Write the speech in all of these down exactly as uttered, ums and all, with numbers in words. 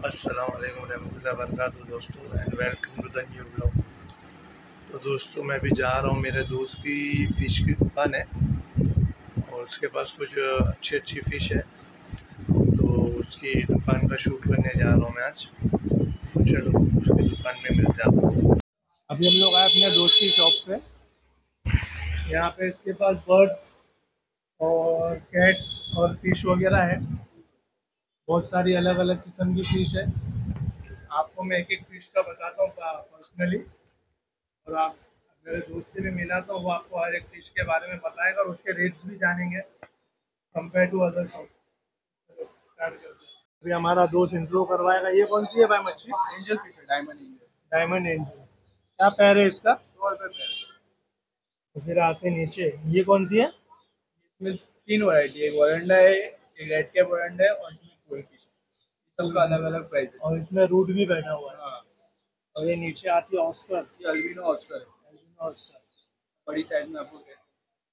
अस्सलाम वालेकुम रहमतुल्लाहि व बरकातहू दोस्तों, and welcome to the new blog. तो दोस्तों, मैं भी जा रहा हूँ, मेरे दोस्त की फ़िश की दुकान है और उसके पास कुछ अच्छी अच्छी फ़िश है, तो उसकी दुकान का शूट करने जा रहा हूँ मैं आज। तो चलो उसकी दुकान में मिलते हैं आपको। अभी हम लोग आए अपने दोस्त की शॉप पे। यहाँ पे इसके पास बर्ड्स और कैट्स और फिश वगैरह है, बहुत सारी अलग अलग किस्म की फ़िश है। आपको मैं एक एक फिश का बताता हूँ पर्सनली, और आप मेरे दोस्त से भी मिला तो वो आपको हर एक फिश के बारे में बताएगा और उसके रेट्स भी जानेंगे कंपेयर टू अदर शॉप। अभी हमारा दोस्त इंट्रो करवाएगा। ये कौन सी है भाई मच्छी? एंजल फिश है, डायमंड एंजल। Diamond angel. क्या पैर है इसका? सौ रुपये पैर। तो फिर आते नीचे, ये कौन सी है? इसमें तीन वैरायटी है, एक वरंडा है, एक रेड कैप वरंडा है और इसमें कोई फिश। सबका अलग अलग प्राइस है। और इसमें रूट भी बैठा हुआ है। हाँ, और ये नीचे आती है ऑस्कर। ये अल्बिनो ऑस्कर है। अल्बिनो ऑस्कर बड़ी साइज में आपको कहते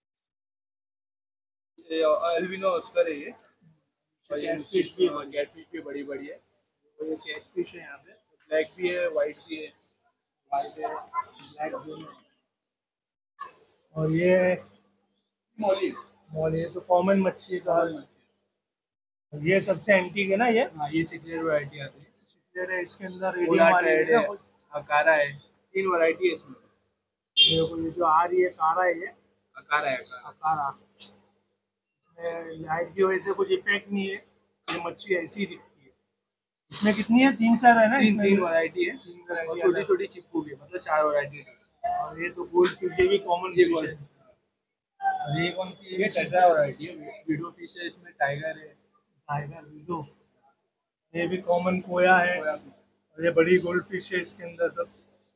हैं, ये अल्बिनो ऑस्कर है ये। और ये कैटफिश भी है। कैटफिश भी बड़ी बड़ी है। और ये कैटफिश है यहाँ पे। ब्लैक भी है, वाइट भी है। वाइट है, ब्लैक दोनों है। और ये मॉली। मॉल, ये तो कॉमन मच्छी का है। ये सबसे एंटीक है ना ये? हाँ, ये चिकलेट वैरायटी आती है। चिकलेट है, इसके अंदर रेडियम पोला वाली ट्रेड है है, ना कुछ। अकारा है, तीन वैरायटी है इसमें। ये कोई जो आ रही है कारा है, ये अकारा है, अकारा। कारा। इसमें लाइट की वजह से कुछ इफेक्ट नहीं है, ये मच्छी ऐसी ही दिखती है। इसमें कितनी है? तीन चार है ना? तीन इसमें तीन भी? वैरायटी है तीन और वैरायटी छोटी अलग। छोटी चिपकू भी, मतलब चार वैरायटी है। और ये तो गोल्ड फिश, ये भी कॉमन ये फिश गोल्ड है। और ये कौन सी है? ये टेट्रा वैरायटी है, वीडो फिश है, इसमें टाइगर है। Tiger widow. ये भी कॉमन कोया है। Koi fish. और ये बड़ी गोल्ड फिश है इसके अंदर, सब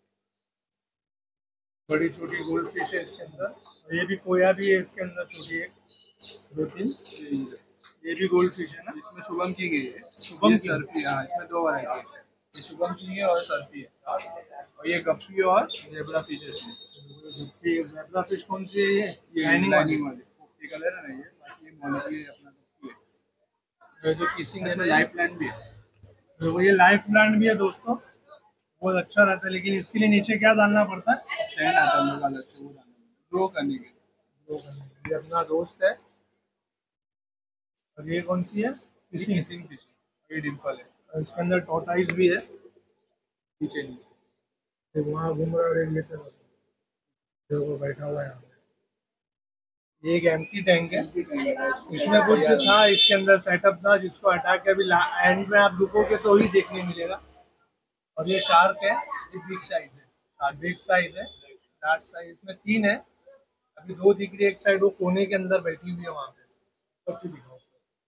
बड़ी छोटी गोल्ड फिश है इसके अंदर। और ये भी कोया भी है इसके अंदर, छोटी एक दो तीन। ये ये भी गोल्ड फिश है ना? इसमें शुभम की गई है। शुभम ये की? सर्फी, हाँ, इसमें दो वैरायटी है, ये शुभम की है और सर्फी है। और ये गप्पी और जेब्रा फिश है इसमें। ये ज़ेब्रा फिश कौन सी है? ये ये लाइनिंग वाली? लाइनिंग वाली, ये कलर है ना, ये बाकी ये मॉलिकी है, अपना गप्पी है। ये जो किसिंग है इसमें ना, लाइफ प्लांट भी है। तो ये लाइफ प्लांट भी है दोस्तों, बहुत अच्छा रहता है। लेकिन इसके लिए नीचे क्या डालना पड़ता है? सैंड आता है अलग से, वो डालना ग्रो करने के लिए। वो करने के लिए। ये अपना दोस्त है। और ये कौन सी है? किसिंग। किसिंग फिश है, ये डिम्पल है। और इसके अंदर टोटाइस भी है। नीचे नीचे तो वहाँ घूम रहा है और ये तरफ देखो बैठा हुआ है यहाँ पे। ये एक एम्प्टी टैंक है, इसमें कुछ था इसके अंदर सेटअप था जिसको हटा के अभी एंड में आप रुकोगे तो ही देखने मिलेगा। और ये शार्क है, ये बिग साइज है। बिग साइज है, लार्ज साइज। इसमें तीन है, अभी दो दिख रही है। एक साइड वो कोने के अंदर बैठी हुई है वहाँ पे, ऊपर से दिखाओ।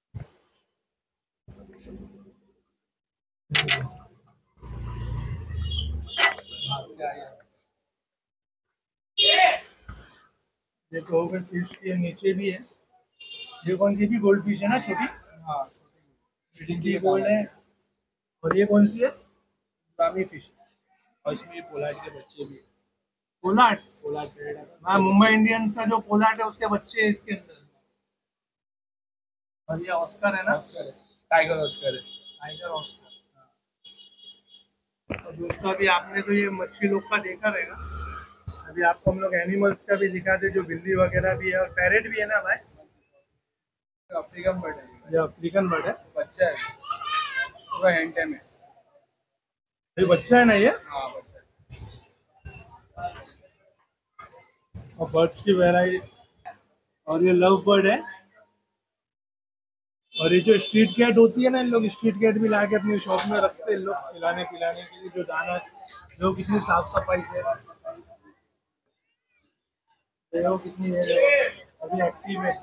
ये तो हो गई फिश की, नीचे भी है। ये कौन सी भी गोल्ड फिश है ना, छोटी? हाँ, छोटी गोल्ड है। और ये कौन सी है? ब्राह्मी फिश है। और इसमें ये पोलार्ड के बच्चे भी हैं। पोलार्ड? पोलार्ड ट्रेड है। हाँ, मुंबई इंडियंस का जो पोलार्ड है उसके बच्चे हैं इसके अंदर। और ये ऑस्कर है ना? ऑस्कर है, टाइगर ऑस्कर है। Tiger oscar. और दूसरा भी आपने तो ये मच्छी लोग का देखा रहेगा। अभी आपको हम लोग एनिमल्स का भी दिखाते, जो बिल्ली वगैरह भी है और पैरेट भी है ना भाई? अफ्रीकन बर्ड है, ये अफ्रीकन बर्ड है। बच्चा है, पूरा हैंड टाइम है। ये बच्चा है ना ये? हाँ, बच्चा है। और बर्ड्स की वैरायटी। और ये लव बर्ड है। और ये जो स्ट्रीट कैट होती है ना, इन लोग स्ट्रीट कैट भी ला के अपनी शॉप में रखते हैं इन लोग, खिलाने पिलाने के लिए। जो दाना, जो कितनी साफ सफाई से, देखो कितनी है, अभी एक्टिव है।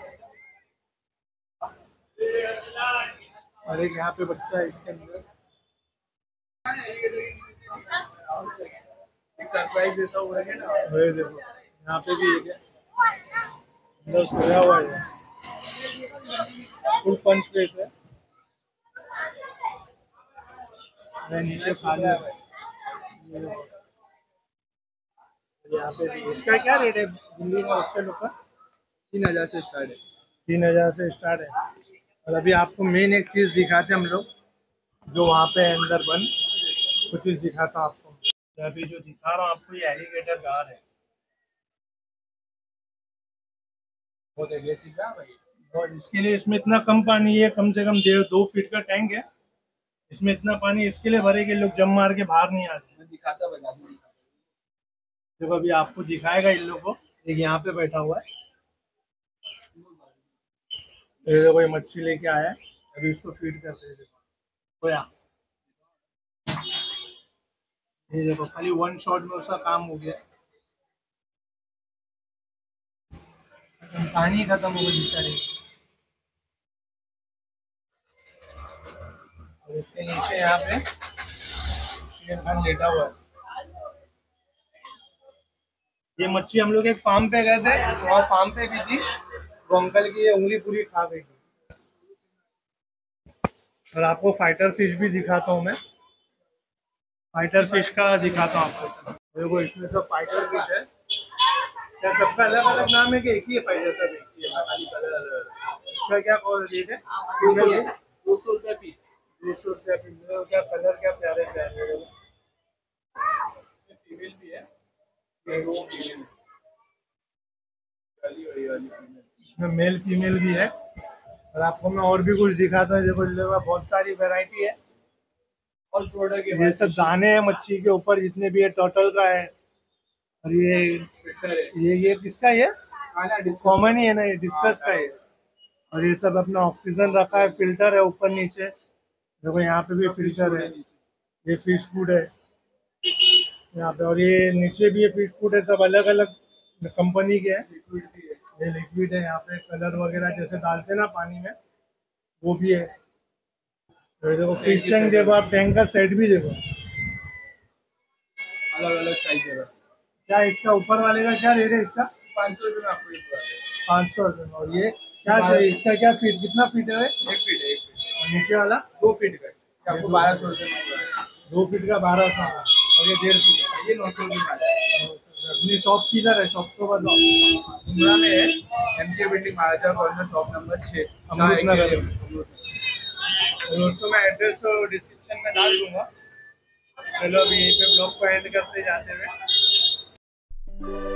और एक यहाँ पे बच्चा है इसके अंदर। एक सरप्राइज देता हुआ है ना। वही देखो, यहाँ पे भी एक है, अंदर सोया हुआ है, फुल पंच फेस है। नीचे खाली है। यहाँ पे भी। इसका क्या रेट है दिल्ली का बच्चे लोग का? तीन हजार से स्टार्ट है। तीन हजार से स्टार्ट है। और अभी आपको मेन एक चीज़ दिखाते हम लोग, जो वहाँ पे है अंदर बंद, कुछ चीज़ दिखाता हूँ आपको। अभी जो दिखा रहा हूँ आपको ये एलिगेटर गार है। बहुत एग्रेसिव है भाई। और इसके लिए इसमें इतना कम पानी है, कम से कम डेढ़ दो फीट का टैंक है। इसमें इतना पानी इसके लिए भरे कि लोग जम मार के बाहर नहीं आते। मैं दिखाता बता दूं। देखो अभी आपको दिखाएगा इन लोग को। एक यहाँ पे बैठा हुआ है, ये देखो ये मच्छी लेके आया है, अभी उसको फीड करते हैं। देखो या ये देखो खाली वन शॉट में उसका काम हो गया, कहानी खत्म हो गई बेचारे की। और इसके नीचे यहाँ पे शेर खान लेटा हुआ है। ये मच्छी हम लोग एक फार्म पे गए थे, वहाँ फार्म पे भी थी, वो अंकल की ये उंगली पूरी खा गई थी। और आपको फाइटर फिश भी दिखाता हूँ मैं, फाइटर फिश का दिखाता हूँ आपको। देखो इसमें सब फाइटर फिश है। क्या सबका अलग अलग नाम है कि एक ही है फाइटर? सब एक ही है, खाली कलर अलग है। इसका क्या रेट है? सिंगल है दो सौ रुपया पीस। दो सौ रुपया पीस। क्या कलर, क्या प्यारे प्यारे। फीमेल भी है, ये दो फीमेल है, वाली वाली वाली फीमेल। इसमें मेल फीमेल भी है। और आपको मैं और भी कुछ दिखाता हूँ। देखो इसमें बहुत सारी वैरायटी है। और प्रोडक्ट ये सब दाने हैं मच्छी के ऊपर, जितने भी है टोटल का है। और ये ये ये किसका? ये कॉमन ही है ना, ये डिस्कस का है। और ये सब अपना ऑक्सीजन रखा है, फिल्टर है ऊपर नीचे। देखो यहाँ पे भी फिल्टर है। ये फिश फूड है यहाँ पे, और ये नीचे भी ये फिश फूड है। सब अलग अलग कंपनी के हैं। ये लिक्विड है, यहाँ पे कलर वगैरह जैसे डालते हैं ना पानी में, वो भी है। तो देखो फिश टैंक, देखो आप टैंक का सेट भी देखो, अलग अलग साइज है। क्या इसका ऊपर वाले का क्या रेट है इसका? पाँच सौ रुपये में आपको ये पूरा है। पाँच सौ रुपये में। और ये क्या है? इसका क्या फीट, कितना फीट है? एक फीट है, एक फीट। और नीचे वाला दो फीट का है, आपको बारह सौ रुपये में पूरा है। दो फीट का बारह सौ और ये डेढ़ फीट का ये नौ सौ रुपये में है। अपनी शॉप किधर है? शॉप तो बताओ। मुंद्रा में है, M K building Maharaja corner, shop number छः, अमृत नगर। अमृत। दोस्तों मैं एड्रेस तो डिस्क्रिप्शन में डाल दूंगा। चलो अभी यहीं पे ब्लॉग को एंड करते जाते हुए।